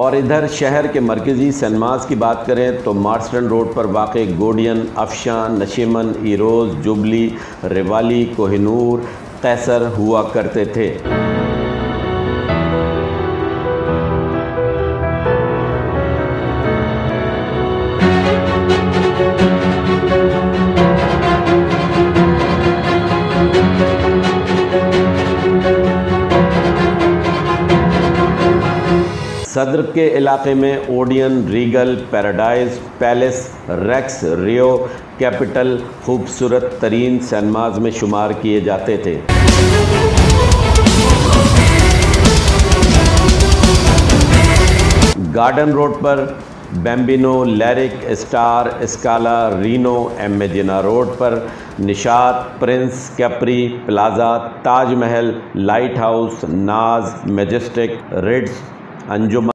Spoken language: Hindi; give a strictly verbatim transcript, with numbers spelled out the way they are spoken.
और इधर शहर के मरकज़ी सनमाज की बात करें तो मार्स्टन रोड पर वाक़े गोडियन, Afshan, Nasheman, Eros, Jubilee, Rivoli, Kohinoor, Qaiser हुआ करते थे। सदर के इलाके में Odeon, Regal, Paradise, Palace, Rex, Rio, Capitol खूबसूरत तरीन सनमाज में शुमार किए जाते थे। गार्डन रोड पर Bambino, Lyric, Star, Scala, Reno, M A Jinnah Road पर Nishat, Prince, Capri, Plaza, Taj Mahal, Light House, Naz, Majestic, रिड्स, अंजुमन